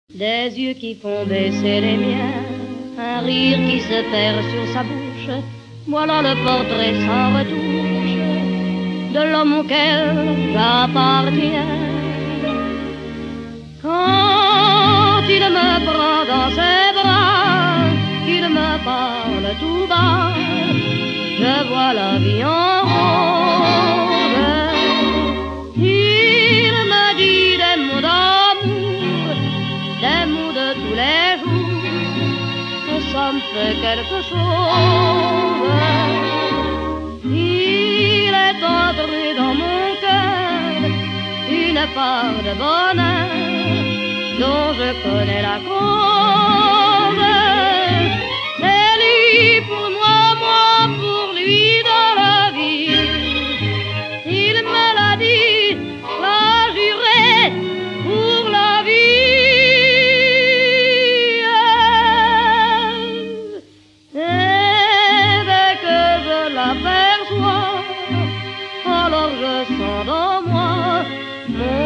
Des yeux qui font baisser les miens, un rire qui se perd sur sa bouche, voilà le portrait sans retouche de l'homme auquel j'appartiens. Quand il me prend dans ses bras, qu'il me parle tout bas, je vois la vie en rose. Il me dit des mots d'amour, des mots de tous les jours, que ça me fait quelque chose. Il est entré dans mon cœur une part de bonheur dont je connais la cause. C'est lui pour moi, moi pour lui dans la vie. Il me l'a dit, l'a juré pour la vie. Et dès que je l'aperçois, alors je sens dans moi mon